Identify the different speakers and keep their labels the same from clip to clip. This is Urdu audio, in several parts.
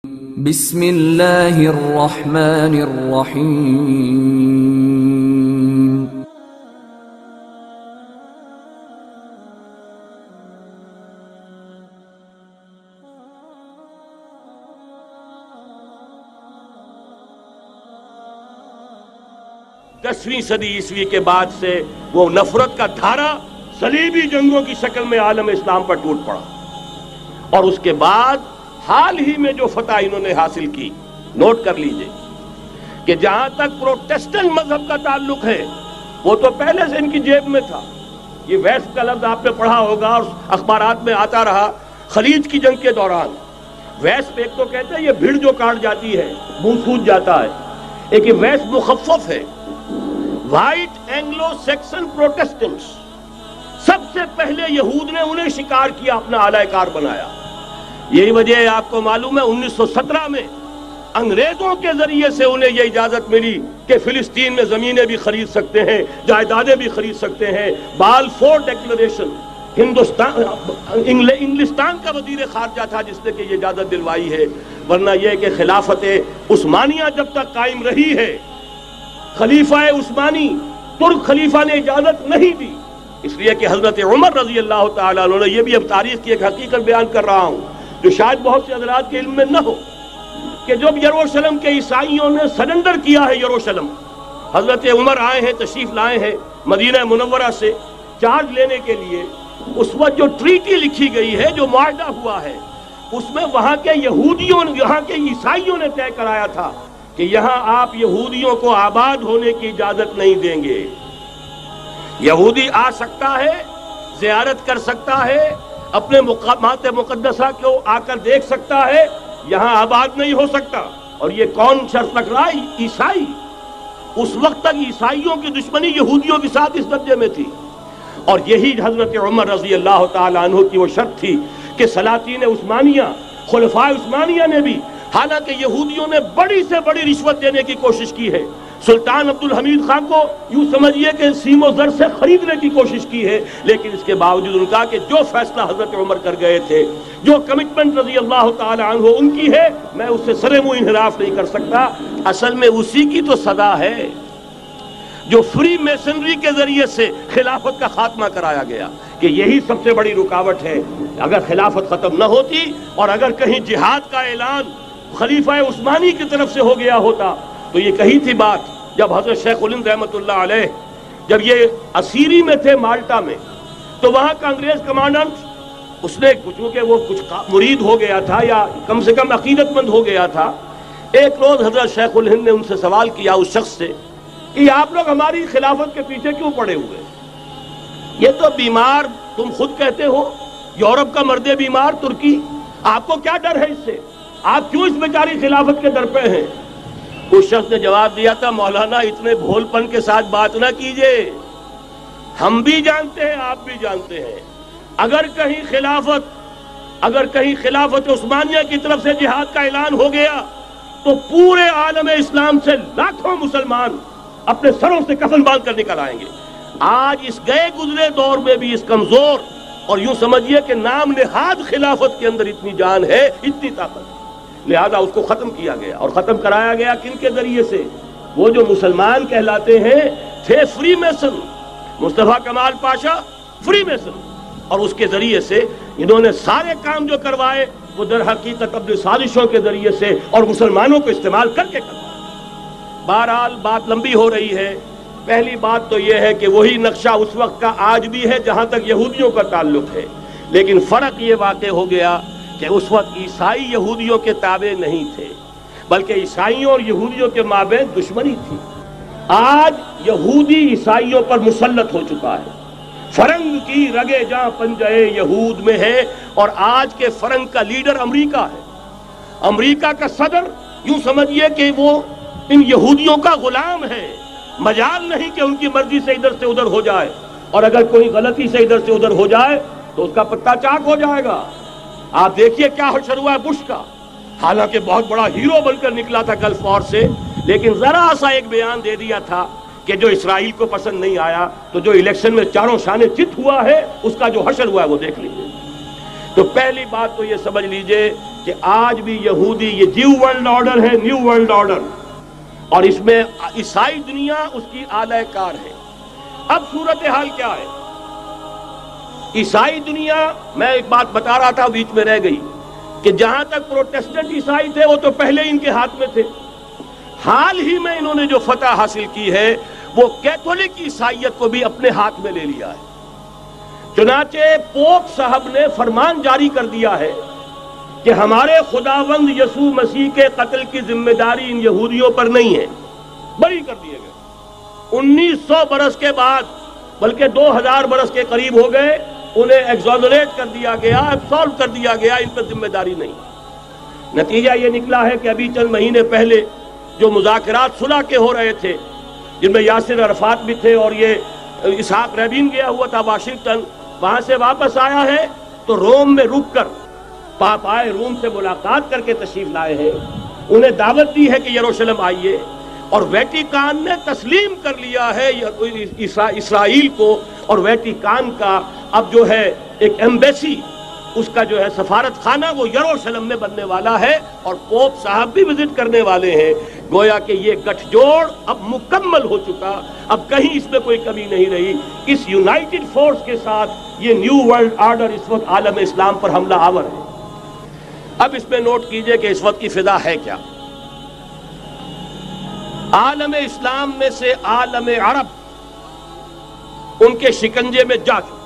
Speaker 1: بسم اللہ الرحمن الرحیم.
Speaker 2: دسویں صدی عیسوی کے بعد سے وہ نفرت کا دھارا صلیبی جنگوں کی شکل میں عالم اسلام پر ٹوٹ پڑا، اور اس کے بعد حال ہی میں جو فتح انہوں نے حاصل کی، نوٹ کر لیجئے کہ جہاں تک پروٹیسٹنٹ مذہب کا تعلق ہے وہ تو پہلے سے ان کی جیب میں تھا. یہ ویسٹ کا لفظ آپ نے پڑھا ہوگا اور اخبارات میں آتا رہا. خلیج کی جنگ کے دوران ویسٹ ایک تو کہتے ہیں یہ بھیڑ جو کاٹ جاتی ہے منہ سوج جاتا ہے، ایک یہ ویسٹ مخفف ہے. وائٹ اینگلو سیکسن پروٹیسٹنٹس، سب سے پہلے یہود نے انہیں شکار کیا، اپنا اعلی کار بنایا. یہی وجہ ہے آپ کو معلوم ہے 1917 میں انگریزوں کے ذریعے سے انہیں یہ اجازت ملی کہ فلسطین میں زمینیں بھی خرید سکتے ہیں، جائیدادیں بھی خرید سکتے ہیں. بالفور ڈیکلریشن، انگلستان کا وزیر خارجہ تھا جس نے کہ یہ اجازت دلوائی ہے. ورنہ یہ کہ خلافت عثمانیہ جب تک قائم رہی ہے، خلیفہ عثمانی ترک خلیفہ نے اجازت نہیں دی. اس لیے کہ حضرت عمر رضی اللہ تعالیٰ عنہ نے، یہ بھی اب تاریخ کی ایک حقیقت بیان کر رہا ہوں جو شاید بہت سے حضرات کے علم میں نہ ہو، کہ جب یروشلم کے عیسائیوں نے سرنڈر کیا ہے یروشلم، حضرت عمر آئے ہیں، تشریف لائے ہیں مدینہ منورہ سے چارج لینے کے لیے. اس وقت جو ٹریٹی لکھی گئی ہے، جو معاہدہ ہوا ہے، اس میں وہاں کے یہودیوں، یہاں کے عیسائیوں نے طے کرایا تھا کہ یہاں آپ یہودیوں کو آباد ہونے کی اجازت نہیں دیں گے. یہودی آ سکتا ہے، زیارت کر سکتا ہے، اپنے مقامات مقدسہ کو آ کر دیکھ سکتا ہے، یہاں آباد نہیں ہو سکتا. اور یہ کون شرط رکھ رہا ہے؟ عیسائی. اس وقت تک عیسائیوں کی دشمنی یہودیوں کے ساتھ اس درجے میں تھی. اور یہی حضرت عمر رضی اللہ تعالیٰ عنہ کی وہ شرط تھی کہ سلاطین عثمانیہ، خلفاء عثمانیہ نے بھی، حالانکہ یہودیوں نے بڑی سے بڑی رشوت دینے کی کوشش کی ہے، سلطان عبدالحمید خان کو یوں سمجھیے کہ سیم و زر سے خریدنے کی کوشش کی ہے، لیکن اس کے باوجود ان کا کہ جو فیصلہ حضرت عمر کر گئے تھے، جو کمٹمنٹ رضی اللہ تعالی عنہ ان کی ہے، میں اس سے سر منہ انحراف نہیں کر سکتا. اصل میں اسی کی تو صدا ہے جو فری میسنری کے ذریعے سے خلافت کا خاتمہ کرایا گیا، کہ یہی سب سے بڑی رکاوٹ ہے. اگر خلافت ختم نہ ہوتی اور اگر کہیں جہاد کا اعلان خلیفہ عثمانی کی طرف سے ہو گیا ہوتا تو یہ کہی تھی بات. جب حضرت شیخ الہند رحمۃ اللہ علیہ جب یہ اسیری میں تھے مالٹا میں، تو وہاں کا انگریز کمانڈنٹ، اس نے چونکہ وہ کچھ مرید ہو گیا تھا یا کم سے کم عقیدت مند ہو گیا تھا، ایک روز حضرت شیخ الہند نے ان سے سوال کیا اس شخص سے کہ آپ لوگ ہماری خلافت کے پیچھے کیوں پڑے ہوئے؟ یہ تو بیمار، تم خود کہتے ہو یورپ کا مرد بیمار ترکی، آپ کو کیا ڈر ہے اس سے؟ آپ کیوں اس بیچاری خلافت کے در پہ ہیں؟ اس شخص نے جواب دیا تھا، مولانا اتنے بھول پن کے ساتھ بات نہ کیجئے، ہم بھی جانتے ہیں، آپ بھی جانتے ہیں، اگر کہیں خلافت عثمانیہ کی طرف سے جہاد کا اعلان ہو گیا تو پورے عالم اسلام سے لاکھوں مسلمان اپنے سروں سے کفن باندھ کر نکل آئیں گے. آج اس گئے گزرے دور میں بھی اس کمزور اور یوں سمجھیے کہ نام نہاد خلافت کے اندر اتنی جان ہے، اتنی طاقت، لہذا اس کو ختم کیا گیا. اور ختم کرایا گیا کن کے ذریعے سے؟ وہ جو مسلمان کہلاتے ہیں تھے freemason, Mustafa Kemal Pasha freemason, اور اس کے ذریعے سے انہوں نے سارے کام جو کروائے وہ در حقیقت اپنی سازشوں کے ذریعے سے اور مسلمانوں کو استعمال کر کے کروائے. بہرحال بات لمبی ہو رہی ہے. پہلی بات تو یہ ہے کہ وہی نقشہ اس وقت کا آج بھی ہے جہاں تک یہودیوں کا تعلق ہے، لیکن فرق یہ واقع ہو گیا کہ اس وقت عیسائی یہودیوں کے تابع نہیں تھے، بلکہ عیسائیوں اور یہودیوں کے مابین دشمنی تھی. آج یہودی عیسائیوں پر مسلط ہو چکا ہے. فرنگ کی رگے جاں پنجے یہود میں ہے، اور آج کے فرنگ کا لیڈر امریکہ ہے. امریکہ کا صدر یوں سمجھیے کہ وہ ان یہودیوں کا غلام ہے. مجال نہیں کہ ان کی مرضی سے ادھر سے ادھر ہو جائے، اور اگر کوئی غلطی سے ادھر سے ادھر ہو جائے تو اس کا پتہ چاک ہو جائے گا. آپ دیکھیے کیا حشر ہوا ہے بش کا، حالانکہ بہت بڑا ہیرو بن کر نکلا تھا گلف وار سے، لیکن ذرا سا ایک بیان دے دیا تھا کہ جو اسرائیل کو پسند نہیں آیا، تو جو الیکشن میں چاروں شانے چت ہوا ہے اس کا جو حشر ہوا ہے وہ دیکھ لیجیے. تو پہلی بات تو یہ سمجھ لیجئے کہ آج بھی یہودی، یہ نیو ورلڈ آرڈر ہے، نیو ورلڈ آرڈر، اور اس میں عیسائی دنیا اس کی اعلی کار ہے۔ اب صورتحال کیا ہے؟ عیسائی دنیا، میں ایک بات بتا رہا تھا بیچ میں رہ گئی، کہ جہاں تک پروٹیسٹنٹ عیسائی تھے وہ تو پہلے ان کے ہاتھ میں تھے، حال ہی میں انہوں نے جو فتح حاصل کی ہے وہ کیتھولک عیسائیت کو بھی اپنے ہاتھ میں لے لیا ہے۔ چنانچہ پوپ صاحب نے فرمان جاری کر دیا ہے کہ ہمارے خداوند یسوع مسیح کے قتل کی ذمہ داری ان یہودیوں پر نہیں ہے، بری کر دیے گئے۔ 1900 برس کے بعد، بلکہ 2000 برس کے قریب ہو گئے، انہیں ایگزونریٹ کر دیا گیا، ایبسالو کر دیا گیا، ان پر ذمہ داری نہیں۔ نتیجہ یہ نکلا ہے کہ ابھی چند مہینے پہلے جو مذاکرات صلح کے ہو رہے تھے، جن میں یاسر عرفات بھی تھے اور یہ اسحاق رابین گیا ہوا تھا واشنگٹن، وہاں سے واپس آیا ہے تو روم میں رک کر پاپائے روم سے ملاقات کر کے تشریف لائے ہیں، انہیں دعوت دی ہے کہ یروشلم آئیے، اور ویٹیکان نے تسلیم کر لیا ہے اسرائیل کو، اور ویٹیکان کا اب جو ہے ایک ایمبیسی، اس کا جو ہے سفارت خانہ وہ یروشلم میں بننے والا ہے، اور پوپ صاحب بھی وزٹ کرنے والے ہیں۔ گویا کہ یہ گٹھ جوڑ اب مکمل ہو چکا، اب کہیں اس میں کوئی کمی نہیں رہی۔ اس یونائٹڈ فورس کے ساتھ یہ نیو ورلڈ آرڈر اس وقت عالم اسلام پر حملہ آور ہے۔ اب اس میں نوٹ کیجئے کہ اس وقت کی فضا ہے کیا۔ عالم اسلام میں سے عالم عرب ان کے شکنجے میں جا چکا،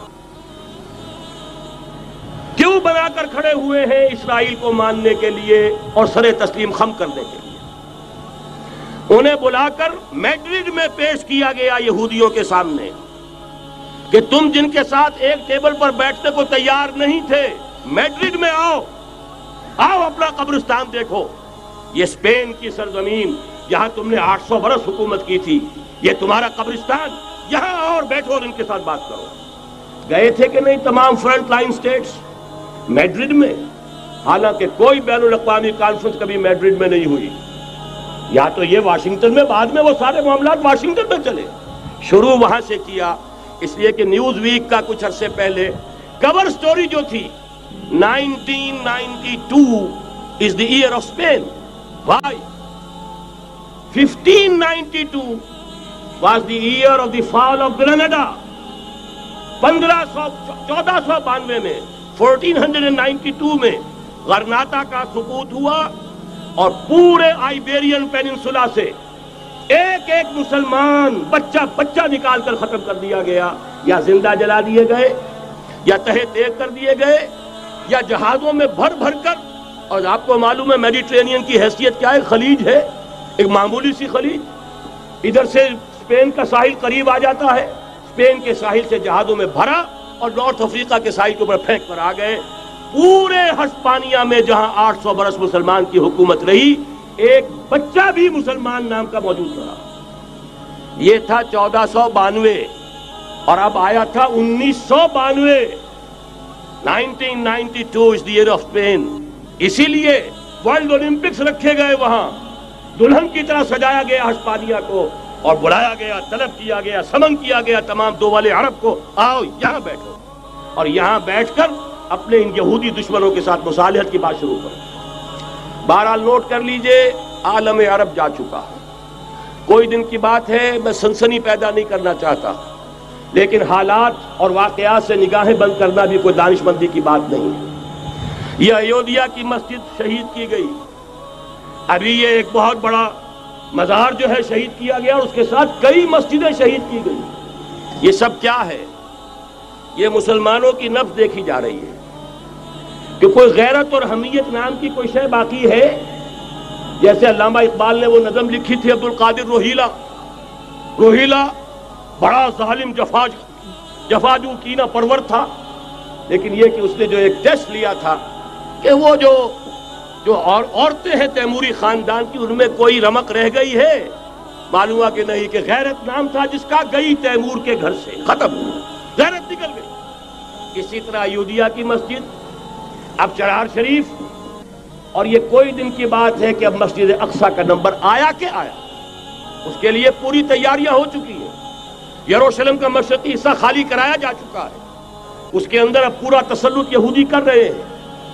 Speaker 2: کیوں بنا کر کھڑے ہوئے ہیں اسرائیل کو ماننے کے لیے اور سر تسلیم خم کرنے کے لیے۔ انہیں بلا کر میڈرڈ میں پیش کیا گیا یہودیوں کے سامنے کہ تم جن کے ساتھ ایک ٹیبل پر بیٹھنے کو تیار نہیں تھے، میڈرڈ میں آؤ، آؤ اپنا قبرستان دیکھو، یہ اسپین کی سرزمین جہاں تم نے 800 برس حکومت کی تھی، یہ تمہارا قبرستان، یہاں آؤ اور بیٹھو اور ان کے ساتھ بات کرو۔ گئے تھے کہ نہیں تمام فرنٹ لائن سٹیٹس میڈرڈ میں؟ حالانکہ کوئی بین الاقوامی کانفرنس کبھی میڈرڈ میں نہیں ہوئی، یا تو یہ واشنگٹن میں، بعد میں وہ سارے معاملات واشنگٹن میں چلے، شروع وہاں سے کیا۔ اس لیے کہ نیوز ویک کا کچھ عرصے پہلے کور سٹوری جو تھی 1992 is the year of Spain. Why? 1592 was the year of the fall of Granada. 1492 میں 1492 میں غرناطہ کا سقوط ہوا، اور پورے آئیبیرین پیننسولا سے ایک ایک مسلمان بچہ نکال کر ختم کر دیا گیا، یا زندہ جلا دیے گئے، یا تہہ تیگ کر دیے گئے، یا جہازوں میں بھر بھر کر۔ اور آپ کو معلوم ہے میڈیٹرینین کی حیثیت کیا ہے، خلیج ہے، ایک معمولی سی خلیج، ادھر سے اسپین کا ساحل قریب آ جاتا ہے، اسپین کے ساحل سے جہازوں میں بھرا اور نارتھ افریقہ کے ساحل کے اوپر پھینک کر آ گئے۔ پورے ہسپانیہ میں جہاں 800 برس مسلمان کی حکومت رہی، ایک بچہ بھی مسلمان نام کا موجود رہا۔ یہ تھا 1492، اور اب آیا تھا 1992۔ 1992 is the year of Spain۔ اسی لیے ورلڈ اولمپکس رکھے گئے، وہاں دلہن کی طرح سجایا گیا ہسپانیہ کو، اور بلایا گیا، طلب کیا گیا، سمن کیا گیا تمام دول عرب کو، آؤ یہاں بیٹھو، اور یہاں بیٹھ کر اپنے ان یہودی دشمنوں کے ساتھ مصالحت کی بات شروع کرو۔ بہرحال نوٹ کر لیجئے، عالم عرب جا چکا۔ کوئی دن کی بات ہے، میں سنسنی پیدا نہیں کرنا چاہتا، لیکن حالات اور واقعات سے نگاہیں بند کرنا بھی کوئی دانش مندی کی بات نہیں ہے۔ یہ ایودھیا کی مسجد شہید کی گئی، ابھی یہ ایک بہت بڑا مزار جو ہے شہید کیا گیا، اور اس کے ساتھ کئی مسجدیں شہید کی گئی۔ یہ سب کیا ہے؟ یہ مسلمانوں کی نفس دیکھی جا رہی ہے کہ کوئی غیرت اور حمیت نام کی کوئی شے باقی ہے؟ جیسے علامہ اقبال نے وہ نظم لکھی تھی، عبد القادر روہیلا بڑا ظالم جفاجو کینہ پرور تھا، لیکن یہ کہ اس نے جو ایک ٹیسٹ لیا تھا کہ وہ جو عورتیں ہیں تیموری خاندان کی، ان میں کوئی رمق رہ گئی ہے؟ معلوم ہوا کہ نہیں، کہ غیرت نام تھا جس کا گئی تیمور کے گھر سے، ختم، غیرت نکل گئی۔ اسی طرح ایودھیا کی مسجد، اب چرار شریف، اور یہ کوئی دن کی بات ہے کہ اب مسجد اقصیٰ کا نمبر آیا کہ آیا، اس کے لیے پوری تیاریاں ہو چکی ہیں۔ یروشلم کا مشرقی حصہ خالی کرایا جا چکا ہے، اس کے اندر اب پورا تسلط یہودی کر رہے ہیں۔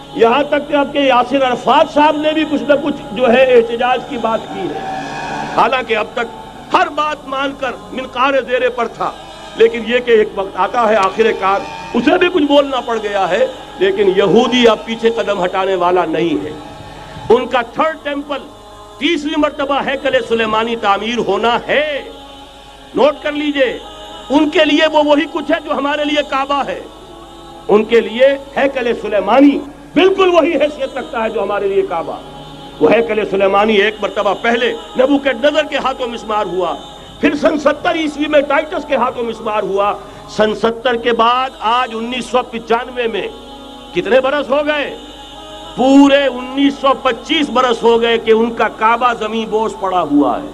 Speaker 2: یہاں تک کہ اب کہ یاسر عرفات صاحب نے بھی کچھ نہ کچھ جو ہے احتجاج کی بات کی ہے، حالانکہ اب تک ہر بات مان کر منقار زیر پر تھا، لیکن یہ کہ ایک وقت آتا ہے آخر کار اسے بھی کچھ بولنا پڑ گیا ہے۔ لیکن یہودی اب پیچھے قدم ہٹانے والا نہیں ہے۔ ان کا تھرڈ ٹیمپل، تیسری مرتبہ ہیکل سلیمانی تعمیر ہونا ہے۔ نوٹ کر لیجئے، ان کے لیے وہ وہی کچھ ہے جو ہمارے لیے کعبہ ہے۔ ان کے لیے ہیکل سلیمانی بالکل وہی حیثیت رکھتا ہے جو ہمارے لیے کعبہ۔ وہ ہیکل سلیمانی ایک مرتبہ پہلے نبوکدنضر کے ہاتھوں مسمار ہوا، پھر سن 70 عیسوی میں ٹائٹس کے ہاتھوں مسمار ہوا، سن 70 کے بعد آج 1995 میں کتنے برس ہو گئے؟ پورے 1925 برس ہو گئے کہ ان کا کعبہ زمین بوس پڑا ہوا ہے۔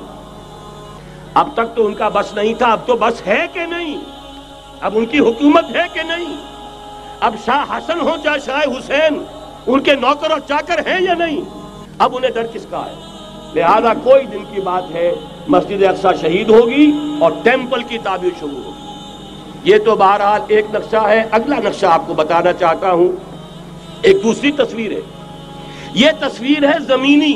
Speaker 2: اب تک تو ان کا بس نہیں تھا، اب تو بس ہے کہ نہیں؟ اب ان کی حکومت ہے کہ نہیں؟ اب شاہ حسن ہو چاہے شاہ حسین، ان کے نوکر اور چاکر ہیں یا نہیں؟ اب انہیں ڈر کس کا ہے؟ لہذا کوئی دن کی بات ہے مسجد اقصیٰ شہید ہوگی اور ٹیمپل کی تعمیر شروع ہوگی۔ یہ تو بہرحال ایک نقشہ ہے۔ اگلا نقشہ آپ کو بتانا چاہتا ہوں، ایک دوسری تصویر ہے۔ یہ تصویر ہے زمینی،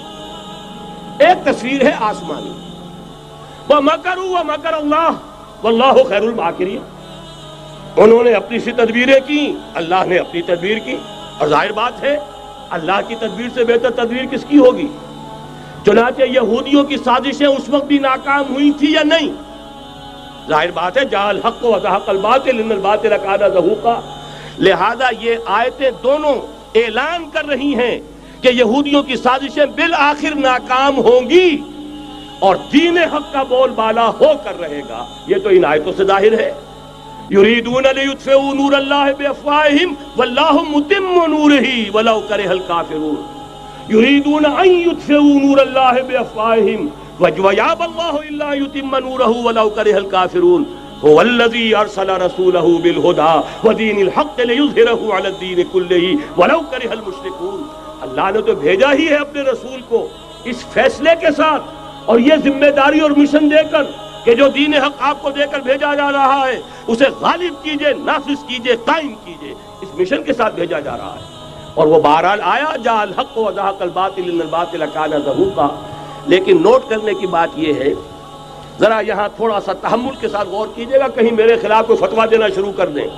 Speaker 2: ایک تصویر ہے آسمانی۔ وَمَكَرُوا وَمَكَرَ اللَّهُ وَاللَّهُ خَيْرُ الْمَاكِرِينَ۔ انہوں نے اپنی سی تدبیریں کی، اللہ نے اپنی تدبیر کی، اور ظاہر بات ہے اللہ کی تدبیر سے بہتر تدبیر کس کی ہوگی؟ چنانچہ یہودیوں کی سازشیں اس وقت بھی ناکام ہوئی تھی یا نہیں؟ ظاہر بات ہے جاء الحق وزهق الباطل ان الباطل کان زہوقا۔ لہذا یہ آیتیں دونوں اعلان کر رہی ہیں کہ یہودیوں کی سازشیں بالآخر ناکام ہوں گی اور دین حق کا بول بالا ہو کر رہے گا۔ یہ تو ان آیتوں سے ظاہر ہے۔ یریدون لیطفئوا نور اللہ بافواہہم واللہ متم نورہ ولو کرہ الکافرون۔ یریدون ان یطفئوا نور اللہ بافواہہم ویابى اللہ الا یتم نورہ ولو کرہ الکافرون۔ هو الذی ارسل رسولہ بالہدى ودین الحق لیظہرہ علی الدین کلہ ولو کرہ المشرکون۔ اللہ نے تو بھیجا ہی ہے اپنے رسول کو اس فیصلے کے ساتھ اور یہ ذمہ داری اور مشن دے کر کہ جو دین حق آپ کو دے کر بھیجا جا رہا ہے اسے غالب کیجئے، نافذ کیجئے، قائم کیجئے، اس مشن کے ساتھ بھیجا جا رہا ہے۔ اور وہ بہرحال آیا جاء الحق وزهق الباطل ان الباطل کان زہوقا۔ لیکن نوٹ کرنے کی بات یہ ہے، ذرا یہاں تھوڑا سا تحمل کے ساتھ غور کیجئے گا، کہیں میرے خلاف کوئی فتویٰ دینا شروع کر دیں۔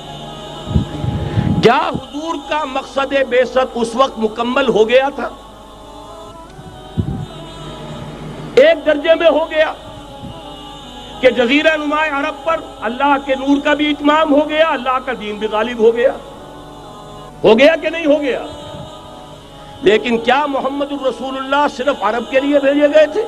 Speaker 2: کیا حضور کا مقصد بعثت اس وقت مکمل ہو گیا تھا؟ ایک درجے میں ہو گیا کہ جزیرہ نماء عرب پر اللہ کے نور کا بھی اتمام ہو گیا، اللہ کا دین بھی غالب ہو گیا۔ ہو گیا کہ نہیں ہو گیا؟ لیکن کیا محمد الرسول اللہ صرف عرب کے لیے بھیجے گئے تھے؟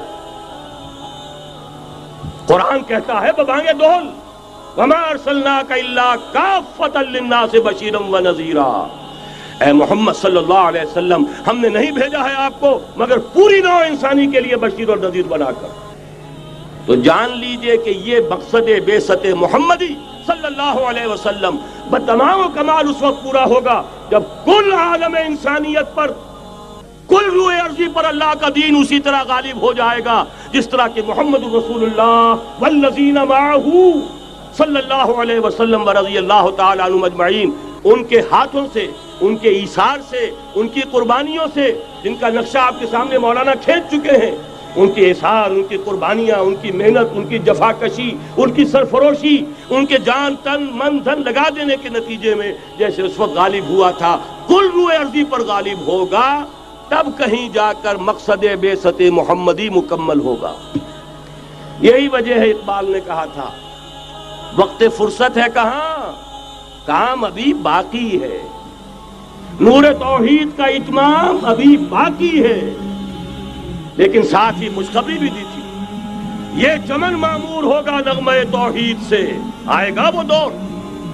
Speaker 2: قرآن کہتا ہے ببانگ دہل وما ارسلناک الا کافۃ للناس بشیرا ونذیرا۔ اے محمد صلی اللہ علیہ وسلم، ہم نے نہیں بھیجا ہے آپ کو مگر پوری نوع انسانی کے لیے بشیر اور نذیر بنا کر۔ تو جان لیجئے کہ یہ مقصد بعثت محمدی صلی اللہ علیہ وسلم بتمام و کمال اس وقت پورا ہوگا جب کل عالم انسانیت پر، کل روئے ارضی پر اللہ کا دین اسی طرح غالب ہو جائے گا جس طرح کہ محمد رسول اللہ والذین معہ صلی اللہ علیہ وسلم ورضی اللہ تعالی عنہم اجمعین، ان کے ہاتھوں سے، ان کے ایثار سے، ان کی قربانیوں سے، جن کا نقشہ آپ کے سامنے مولانا کھینچ چکے ہیں، ان کے اثار، ان کی قربانیاں، ان کی محنت، ان کی جفاکشی، ان کی سرفروشی، ان کے جان تن من دھن لگا دینے کے نتیجے میں جیسے اس وقت غالب ہوا تھا کل روئے ارضی پر غالب ہوگا، تب کہیں جا کر مقصد بعثت محمدی مکمل ہوگا۔ یہی وجہ ہے اقبال نے کہا تھا وقت فرصت ہے کہاں، کام ابھی باقی ہے، نور توحید کا اتمام ابھی باقی ہے۔ لیکن ساتھ ہی خوشخبری بھی دی تھی، یہ چمن معمور ہوگا نغمہ توحید سے، آئے گا وہ دور،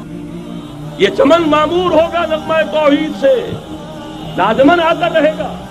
Speaker 2: یہ چمن معمور ہوگا نغمہ توحید سے، لازماً آتا رہے گا۔